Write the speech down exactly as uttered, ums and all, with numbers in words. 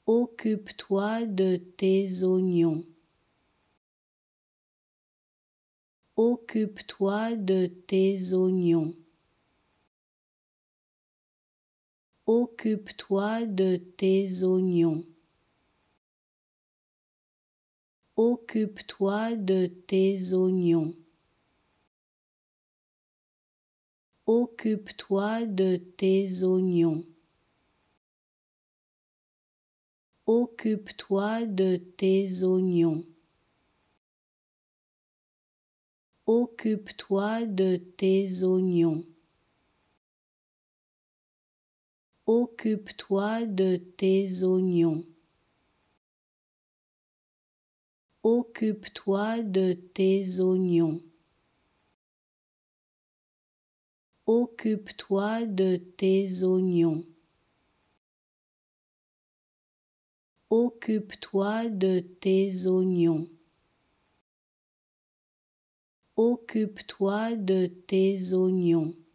Occupe-toi de tes oignons. Occupe-toi de tes oignons. Occupe-toi de tes oignons. Occupe-toi de tes oignons. Occupe-toi de tes oignons. Occupe-toi de tes oignons. Occupe-toi de tes oignons. Occupe-toi de tes oignons. Occupe-toi de tes oignons. Occupe-toi de tes oignons. Occupe-toi de tes oignons. Occupe-toi de tes oignons.